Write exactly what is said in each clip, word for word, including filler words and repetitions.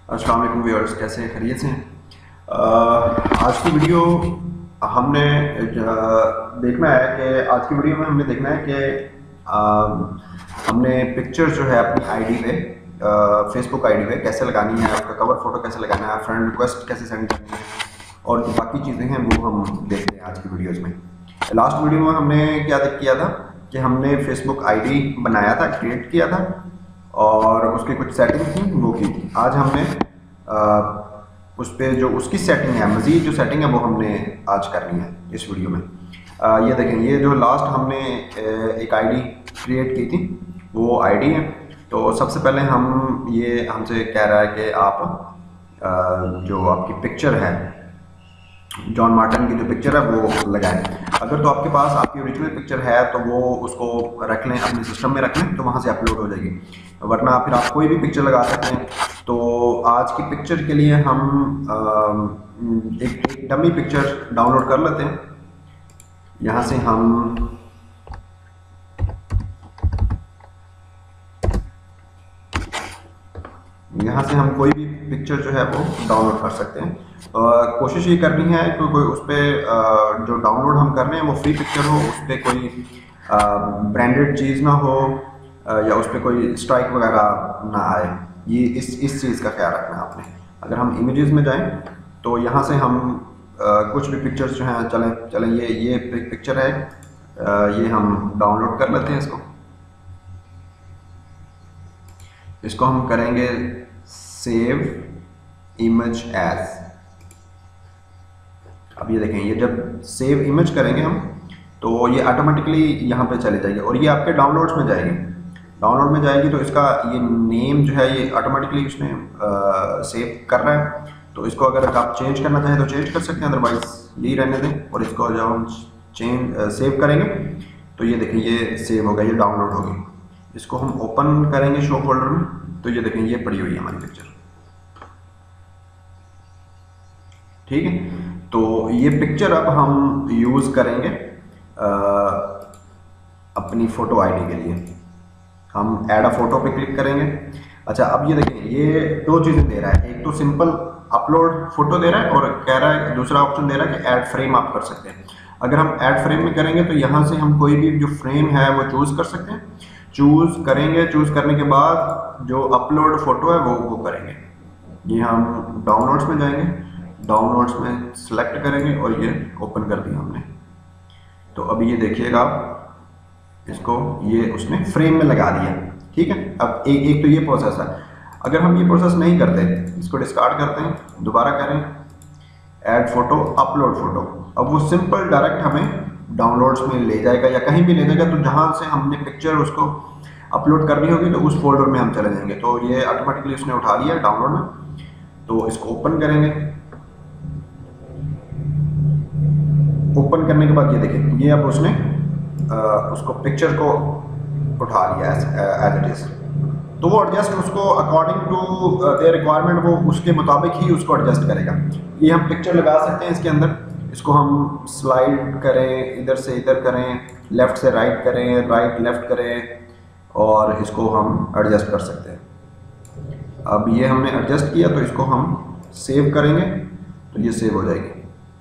अस्सलाम वालेकुम व्यूअर्स, कैसे हैं? खैरियत से हैं? अ, आज की वीडियो हमने अ, देखना है कि आज की वीडियो में हमने देखना है कि अ, हमने पिक्चर जो है अपनी आईडी पे, फेसबुक आईडी पे कैसे लगानी है, उसका कवर फोटो कैसे लगाना है, फ्रेंड रिक्वेस्ट कैसे सेंड करनी है और जो बाकी चीज़ें हैं वो हम देखते हैं आज की वीडियोज़ में। लास्ट वीडियो में हमने क्या किया था कि हमने फेसबुक आईडी बनाया था, क्रिएट किया था और उसकी कुछ सेटिंग थी वो की थी। आज हमने आ, उस पर जो उसकी सेटिंग है, मज़ीद जो सेटिंग है वो हमने आज करनी है इस वीडियो में। आ, ये देखें, ये जो लास्ट हमने एक आईडी क्रिएट की थी वो आईडी है। तो सबसे पहले हम ये हमसे कह रहा है कि आप आ, जो आपकी पिक्चर है, जॉन मार्टिन की जो पिक्चर है वो लगाएं। अगर तो आपके पास आपकी ओरिजिनल पिक्चर है तो वो उसको रख लें, अपने सिस्टम में रख लें, तो वहाँ से अपलोड हो जाएगी। वरना फिर आप कोई भी पिक्चर लगा सकते हैं। तो आज की पिक्चर के लिए हम एक, एक डमी पिक्चर डाउनलोड कर लेते हैं। यहाँ से हम यहाँ से हम कोई भी पिक्चर जो है वो डाउनलोड कर सकते हैं। आ, कोशिश ये करनी है कि कोई उस पर जो डाउनलोड हम कर रहे हैं वो फ्री पिक्चर हो, उस पर कोई ब्रांडेड चीज़ ना हो आ, या उस पर कोई स्ट्राइक वगैरह ना आए। ये इस इस चीज़ का ख्याल रखना है आपने। अगर हम इमेजेस में जाएं तो यहाँ से हम आ, कुछ भी पिक्चर्स जो हैं, चलें चलें ये ये पिक्चर है, आ, ये हम डाउनलोड कर लेते हैं। इसको इसको हम करेंगे सेव इमेज एज। अब ये देखें, ये जब सेव इमेज करेंगे हम तो ये ऑटोमेटिकली यहाँ पे चले जाएगी और ये आपके डाउनलोड्स में जाएगी। डाउनलोड में जाएगी तो इसका ये नेम जो है ये ऑटोमेटिकली उसने सेव कर रहा है। तो इसको अगर आप चेंज करना चाहें तो चेंज कर सकते हैं, अदरवाइज यही रहने दें। और इसको जब हम चेंज सेव करेंगे तो ये देखें, ये सेव हो गया, ये डाउनलोड हो गई। इसको हम ओपन करेंगे शो फोल्डर में तो ये देखें, ये पड़ी हुई है हमारी पिक्चर। ठीक है, तो ये पिक्चर अब हम यूज़ करेंगे आ, अपनी फ़ोटो आईडी के लिए। हम ऐड अ फोटो पे क्लिक करेंगे। अच्छा, अब ये देखें, ये दो चीज़ें दे रहा है। एक तो सिंपल अपलोड फोटो दे रहा है और कह रहा है, दूसरा ऑप्शन दे रहा है कि ऐड फ्रेम आप कर सकते हैं। अगर हम ऐड फ्रेम में करेंगे तो यहाँ से हम कोई भी जो फ्रेम है वो चूज़ कर सकते हैं। चूज़ करेंगे, चूज़ करने के बाद जो अपलोड फोटो है वो वो करेंगे। ये हम डाउनलोड्स में जाएंगे, डाउनलोड्स में सेलेक्ट करेंगे और ये ओपन कर दिया हमने। तो अभी ये देखिएगा आप, इसको ये उसने फ्रेम में लगा दिया। ठीक है, अब एक एक तो ये प्रोसेस है। अगर हम ये प्रोसेस नहीं करते, इसको डिस्कार्ड करते हैं, दोबारा करें ऐड फोटो, अपलोड फोटो, अब वो सिंपल डायरेक्ट हमें डाउनलोड्स में ले जाएगा या कहीं भी ले जाएगा। तो जहाँ से हमने पिक्चर उसको अपलोड करनी होगी तो उस फोल्डर में हम चले जाएंगे। तो ये ऑटोमेटिकली उसने उठा लिया डाउनलोड में। तो इसको ओपन करेंगे। ओपन करने के बाद ये देखें, ये अब उसने आ, उसको पिक्चर को उठा लिया एज इट इज़। तो वो एडजस्ट उसको अकॉर्डिंग टू देयर रिक्वायरमेंट, वो उसके मुताबिक ही उसको एडजस्ट करेगा। ये हम पिक्चर लगा सकते हैं इसके अंदर। इसको हम स्लाइड करें, इधर से इधर करें, लेफ़्ट से राइट करें, राइट लेफ़्ट करें और इसको हम एडजस्ट कर सकते हैं। अब ये हमने एडजस्ट किया तो इसको हम सेव करेंगे तो ये सेव हो जाएगी।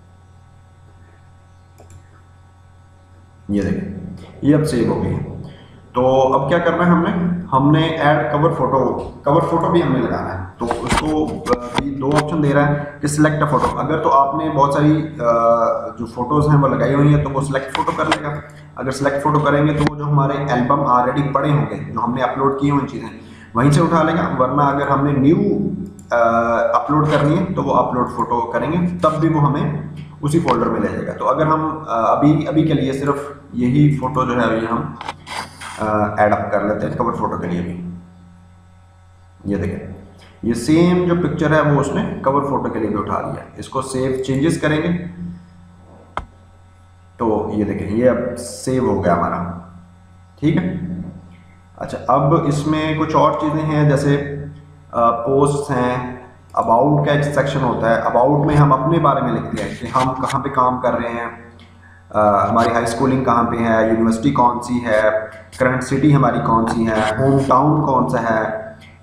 ये देखें, ये अब सेव हो गई है। तो अब क्या करना है हमने हमने add cover photo, cover photo भी हमने लगाना है। तो उसको भी दो ऑप्शन दे रहा है कि सिलेक्ट अ फोटो। अगर तो आपने बहुत सारी जो फोटोज़ हैं वो लगाई हुई हैं तो वो सिलेक्ट फोटो कर लेगा। अगर सिलेक्ट फोटो करेंगे तो जो हमारे एल्बम ऑलरेडी पड़े होंगे, जो हमने अपलोड की हुई चीज़ें, वहीं से उठा लेगा। वरना अगर हमने न्यू अपलोड करनी है तो वो अपलोड फोटो करेंगे, तब भी वो हमें उसी फोल्डर में ले जाएगा। तो अगर हम अभी अभी के लिए सिर्फ यही फ़ोटो जो है अभी हम ऐड अप कर लेते हैं कवर फोटो के लिए भी। ये देखें, ये सेम जो पिक्चर है वो उसने कवर फोटो के लिए भी उठा लिया। इसको सेव चेंजेस करेंगे तो ये देखें, ये अब सेव हो गया हमारा। ठीक है, अच्छा, अब इसमें कुछ और चीज़ें हैं, जैसे पोस्ट हैं, अबाउट का एक सेक्शन होता है। अबाउट में हम अपने बारे में लिखते हैं कि हम कहाँ पे काम कर रहे हैं, आ, हमारी हाई स्कूलिंग कहाँ पे है, यूनिवर्सिटी कौन सी है, करंट सिटी हमारी कौन सी है, होम टाउन कौन सा है,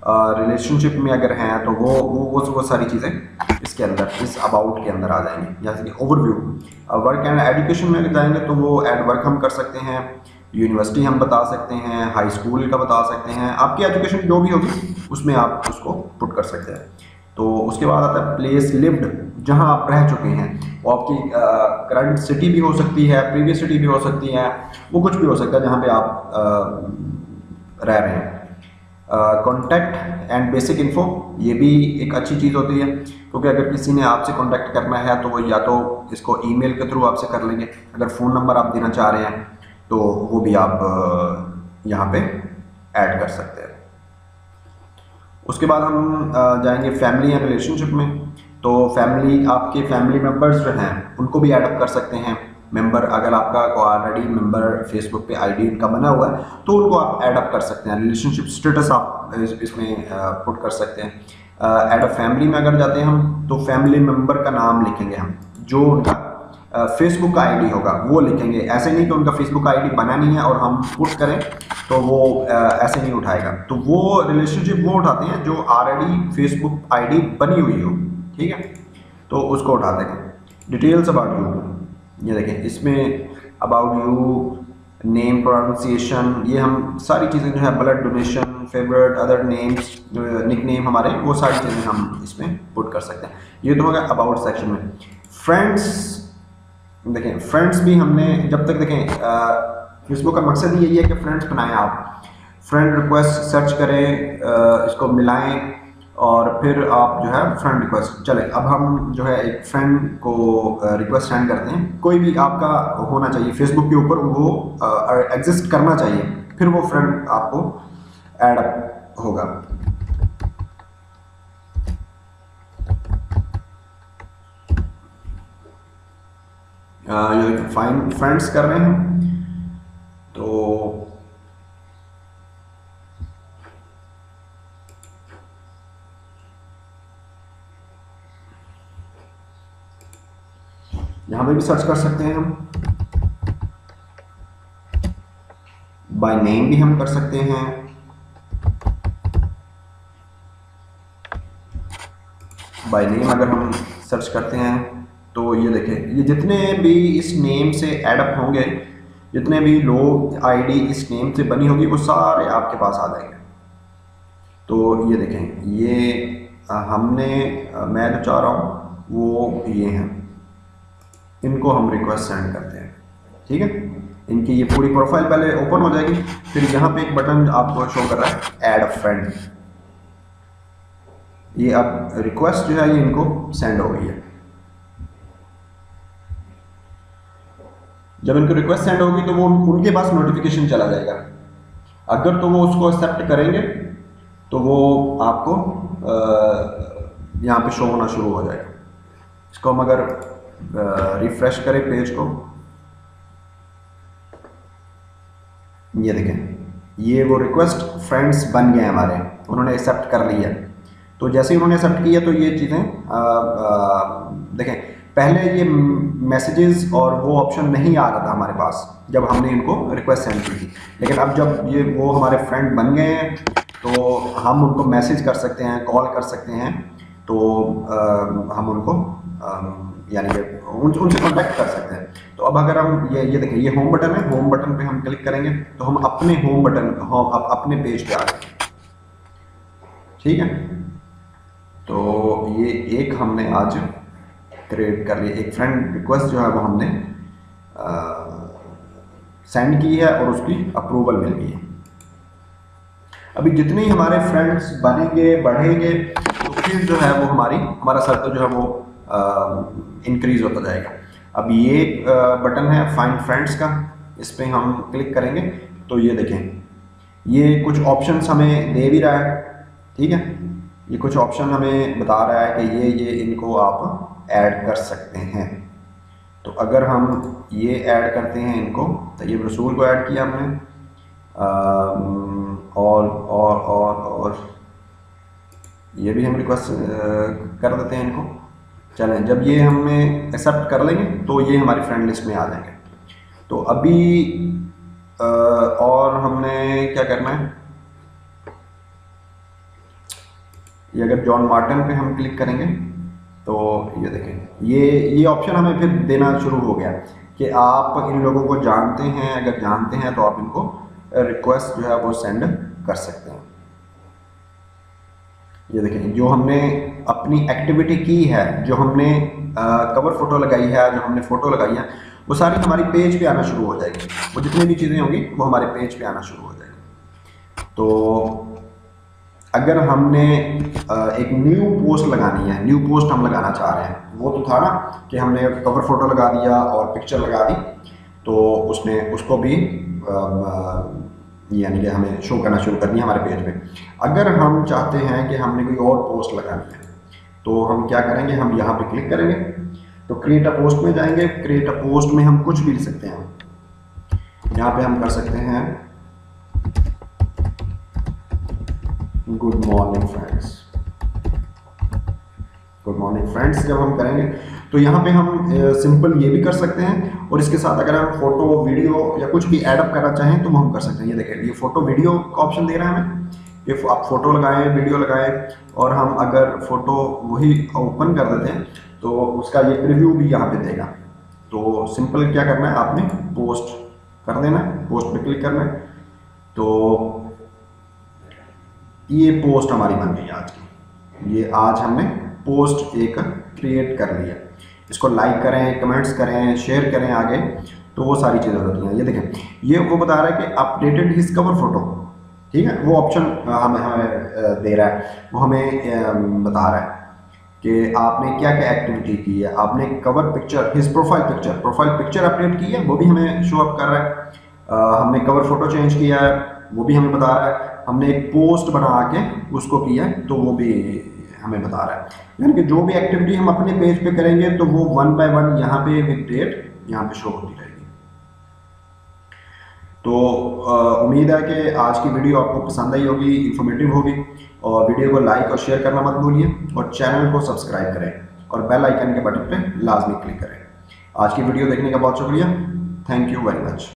रिलेशनशिप में अगर हैं तो वो वो वो, वो सारी चीज़ें इसके अंदर इस अबाउट के अंदर आ जाएंगी। जैसे कि ओवरव्यू, वर्क एंड एजुकेशन में जाएंगे तो वो एड वर्क हम कर सकते हैं, यूनिवर्सिटी हम बता सकते हैं, हाई स्कूल का बता सकते हैं, आपकी एजुकेशन जो भी होगी उसमें आप उसको पुट कर सकते हैं। तो उसके बाद आता है प्लेस लिव्ड, जहां आप रह चुके हैं, वो आपकी करंट सिटी भी हो सकती है, प्रीवियस सिटी भी हो सकती है, वो कुछ भी हो सकता है जहां पे आप आ, रह रहे हैं। कॉन्टैक्ट एंड बेसिक इन्फो, ये भी एक अच्छी चीज़ होती है, क्योंकि अगर किसी ने आपसे कॉन्टैक्ट करना है तो वो या तो इसको ईमेल के थ्रू आपसे कर लेंगे, अगर फ़ोन नंबर आप देना चाह रहे हैं तो वो भी आप यहाँ पे ऐड कर सकते हैं। उसके बाद हम जाएंगे फैमिली एंड रिलेशनशिप में। तो फैमिली, आपके फैमिली मेम्बर्स जो हैं उनको भी ऐड कर सकते हैं। मेंबर, अगर आपका ऑलरेडी मेंबर फेसबुक पे आईडी इनका बना हुआ है तो उनको आप ऐड अप कर सकते हैं। रिलेशनशिप स्टेटस आप इसमें पुट कर सकते हैं। ऐड अ फैमिली में अगर जाते हैं हम तो फैमिली मेंबर का नाम लिखेंगे हम, जो उनका फेसबुक का आईडी होगा वो लिखेंगे। ऐसे नहीं कि उनका फेसबुक आईडी बना नहीं है और हम पुट करें तो वो ऐसे नहीं उठाएगा। तो वो रिलेशनशिप वो उठाते हैं जो ऑलरेडी फेसबुक आईडी बनी हुई हो, ठीक है, तो उसको उठा देंगे। डिटेल्स अबाउट यू, ये देखें इसमें अबाउट यू, नेम, प्रोनाउंसिएशन, ये हम सारी चीज़ें जो है, blood donation, favourite, other names, nickname हमारे, वो सारी चीज़ें हम इसमें पुट कर सकते हैं। ये तो होगा अबाउट सेक्शन में। फ्रेंड्स, देखें फ्रेंड्स भी हमने जब तक, देखें फेसबुक का मकसद ही यही है कि फ्रेंड्स बनाएं आप, फ्रेंड रिक्वेस्ट सर्च करें, आ, इसको मिलाएं और फिर आप जो है फ्रेंड रिक्वेस्ट, चले अब हम जो है एक फ्रेंड को रिक्वेस्ट सेंड करते हैं। कोई भी आपका होना चाहिए फेसबुक के ऊपर, वो एग्जिस्ट करना चाहिए, फिर वो फ्रेंड आपको ऐड अप होगा। ये फाइंड फ्रेंड्स कर रहे हैं तो यहाँ पे भी सर्च कर सकते हैं हम। बाय नेम भी हम कर सकते हैं। बाय नेम अगर हम सर्च करते हैं तो ये देखें, ये जितने भी इस नेम से ऐड अप होंगे, जितने भी लोग आईडी इस नेम से बनी होगी, वो सारे आपके पास आ जाएंगे। तो ये देखें, ये हमने, मैं जो चाह रहा हूँ वो ये हैं, इनको हम रिक्वेस्ट सेंड करते हैं, ठीक है। इनकी ये पूरी प्रोफाइल पहले ओपन हो जाएगी, फिर यहाँ पे एक बटन आपको शो कर रहा है ऐड अ फ्रेंड। ये अब रिक्वेस्ट जो है ये इनको सेंड हो गई है। जब इनको रिक्वेस्ट सेंड होगी तो वो उनके पास नोटिफिकेशन चला जाएगा। अगर तो वो उसको एक्सेप्ट करेंगे तो वो आपको यहाँ पे शो होना शुरू हो जाएगा। इसको हम अगर रिफ्रेश करें पेज को, ये देखें, ये वो रिक्वेस्ट फ्रेंड्स बन गए हमारे, उन्होंने एक्सेप्ट कर लिया। तो जैसे ही उन्होंने एक्सेप्ट किया तो ये चीज़ें देखें, पहले ये मैसेजेस और वो ऑप्शन नहीं आ रहा था हमारे पास जब हमने इनको रिक्वेस्ट सेंड की थी, लेकिन अब जब ये वो हमारे फ्रेंड बन गए हैं तो हम उनको मैसेज कर सकते हैं, कॉल कर सकते हैं, तो आ, हम उनको यानी कि उन, उनसे कॉन्टैक्ट कर सकते हैं। तो अब अगर हम ये ये देखें, ये होम बटन है, होम बटन पे हम क्लिक करेंगे तो हम अपने होम बटन होम अब अपने पेज पे आ गए, ठीक है। तो ये एक हमने आज क्रिएट कर लिया, एक फ्रेंड रिक्वेस्ट जो है वो हमने सेंड की है और उसकी अप्रूवल मिल गई है। अभी जितने ही हमारे फ्रेंड्स बनेंगे, बढ़ेंगे, तो फिर जो है वो हमारी हमारा सर्कल जो है वो इंक्रीज होता जाएगा। अब ये बटन है फाइंड फ्रेंड्स का, इस पर हम क्लिक करेंगे तो ये देखें, ये कुछ ऑप्शंस हमें दे भी रहा है, ठीक है। ये कुछ ऑप्शन हमें बता रहा है कि ये ये इनको आप ऐड कर सकते हैं। तो अगर हम ये ऐड करते हैं इनको, तो ये रसूल को ऐड किया हमने, आ, और और और और ये भी हम रिक्वेस्ट कर देते हैं इनको। चलें, जब ये हमें एक्सेप्ट कर लेंगे तो ये हमारी फ्रेंड लिस्ट में आ जाएंगे। तो अभी आ, और हमने क्या करना है, ये अगर जॉन मार्टिन पे हम क्लिक करेंगे तो ये देखें ये ये ऑप्शन हमें फिर देना शुरू हो गया कि आप इन लोगों को जानते हैं, अगर जानते हैं तो आप इनको रिक्वेस्ट जो है वो सेंड कर सकते हैं। ये देखें जो हमने अपनी एक्टिविटी की है, जो हमने कवर फोटो लगाई है, जो हमने फोटो लगाई है, वो सारी हमारी पेज पे आना शुरू हो जाएगी। वो जितनी भी चीज़ें होंगी वो हमारे पेज पे आना शुरू हो जाएगी। तो अगर हमने एक न्यू पोस्ट लगानी है, न्यू पोस्ट हम लगाना चाह रहे हैं, वो तो था ना कि हमने कवर फोटो लगा दिया और पिक्चर लगा दी, तो उसने उसको भी यानी कि हमें शो करना शुरू करनी है हमारे पेज पे। अगर हम चाहते हैं कि हमने कोई और पोस्ट लगानी है तो हम क्या करेंगे, हम यहाँ पे क्लिक करेंगे तो क्रिएट अ पोस्ट में जाएंगे। क्रिएट अ पोस्ट में हम कुछ भी लिख सकते हैं। यहाँ पे हम कर सकते हैं good morning friends. Good morning friends जब हम करेंगे तो यहाँ पे हम सिंपल ये भी कर सकते हैं, और इसके साथ अगर हम फोटो वीडियो या कुछ भी ऐड अप करना चाहें तो वो हम कर सकते हैं। ये देखिए ये फोटो वीडियो का ऑप्शन दे रहा है हमें, ये आप फोटो लगाएं, वीडियो लगाएं, और हम अगर फोटो वही ओपन कर देते हैं तो उसका ये प्रीव्यू भी यहाँ पे देगा। तो सिंपल क्या करना है, आपने पोस्ट कर देना है, पोस्ट पे क्लिक करना है। तो ये पोस्ट हमारी बन गई आज की। ये आज हमने पोस्ट एक क्रिएट कर लिया। इसको लाइक करें, कमेंट्स करें, शेयर करें आगे, तो वो सारी चीज़ें होती हैं। ये देखें ये वो बता रहा है कि अपडेटेड हिज कवर फोटो, ठीक है, वो ऑप्शन हमें हमें दे रहा है, वो हमें बता रहा है कि आपने क्या क्या एक्टिविटी की है। आपने cover picture, his profile picture profile picture update की है, वो भी हमें शो अप कर रहा है। आ, हमने कवर फोटो चेंज किया है, वो भी हमें बता रहा है। हमने एक पोस्ट बना के उसको किया है, तो वो भी हमें बता रहा है। यानी कि जो भी एक्टिविटी हम अपने पेज पे करेंगे तो वो वन बाय वन यहाँ पे विद डेट यहाँ पे शो होती रहेगी। तो उम्मीद है कि आज की वीडियो आपको पसंद आई होगी, इंफॉर्मेटिव होगी, और वीडियो को लाइक और शेयर करना मत भूलिए, और चैनल को सब्सक्राइब करें और बेल आइकन के बटन पे लाजमी क्लिक करें। आज की वीडियो देखने का बहुत शुक्रिया। Thank you very much.